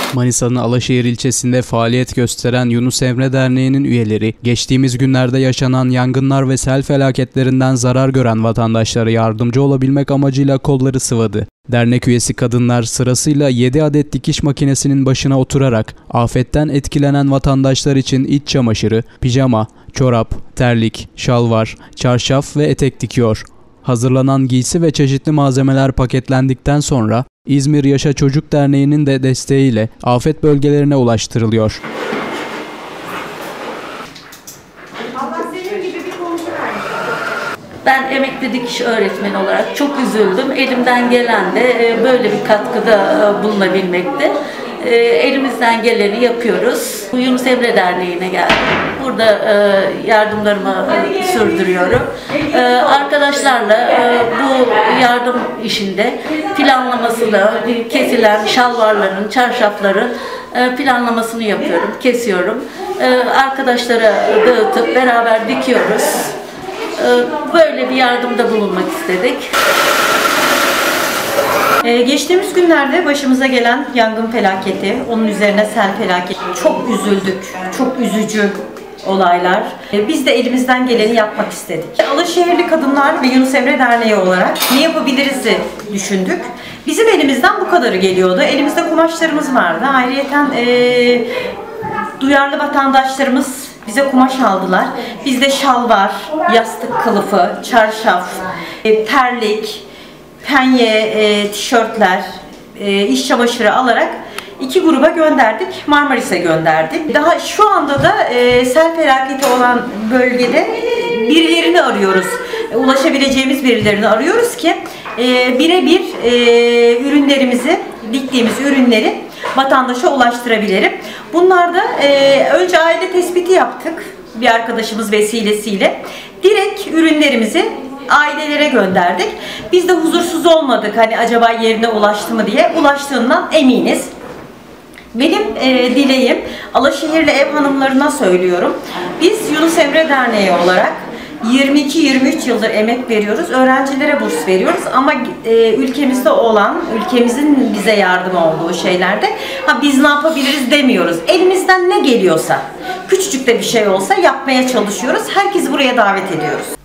Manisa'nın Alaşehir ilçesinde faaliyet gösteren Yunus Emre Derneği'nin üyeleri, geçtiğimiz günlerde yaşanan yangınlar ve sel felaketlerinden zarar gören vatandaşlara yardımcı olabilmek amacıyla kolları sıvadı. Dernek üyesi kadınlar sırasıyla 7 adet dikiş makinesinin başına oturarak afetten etkilenen vatandaşlar için iç çamaşırı, pijama, çorap, terlik, şalvar, çarşaf ve etek dikiyor. Hazırlanan giysi ve çeşitli malzemeler paketlendikten sonra İzmir Yaşa Çocuk Derneği'nin de desteğiyle afet bölgelerine ulaştırılıyor. Ben emekli dikiş öğretmeni olarak çok üzüldüm. Elimden gelen de böyle bir katkıda bulunabilmekte. Elimizden geleni yapıyoruz. Yunus Emre Derneği'ne geldim. Burada yardımlarımı sürdürüyorum. Arkadaşlarla bu yardım işinde planlamasını, kesilen şalvarların, çarşafların planlamasını yapıyorum, kesiyorum. Arkadaşlara dağıtıp beraber dikiyoruz. Böyle bir yardımda bulunmak istedik. Geçtiğimiz günlerde başımıza gelen yangın felaketi, onun üzerine sel felaketi, çok üzüldük, çok üzücü olaylar. Biz de elimizden geleni yapmak istedik. Alaşehirli Kadınlar ve Yunus Emre Derneği olarak ne yapabiliriz'i düşündük. Bizim elimizden bu kadarı geliyordu. Elimizde kumaşlarımız vardı. Ayrıyeten duyarlı vatandaşlarımız bize kumaş aldılar. Bizde şalvar, yastık kılıfı, çarşaf, terlik, penye, tişörtler, iş çamaşırı alarak 2 gruba gönderdik. Marmaris'e gönderdik. Daha şu anda da sel felaketi olan bölgede birilerini arıyoruz. Ulaşabileceğimiz birilerini arıyoruz ki birebir ürünlerimizi, diktiğimiz ürünleri vatandaşa ulaştırabilirim. Bunlar da önce aile tespiti yaptık bir arkadaşımız vesilesiyle. Direkt ürünlerimizi ailelere gönderdik. Biz de huzursuz olmadık hani acaba yerine ulaştı mı diye. Ulaştığından eminiz. Benim dileğim Alaşehirli ev hanımlarına söylüyorum. Biz Yunus Emre Derneği olarak 22-23 yıldır emek veriyoruz. Öğrencilere burs veriyoruz ama ülkemizde olan, ülkemizin bize yardım olduğu şeylerde biz ne yapabiliriz demiyoruz. Elimizden ne geliyorsa, küçücük de bir şey olsa yapmaya çalışıyoruz. Herkesi buraya davet ediyoruz.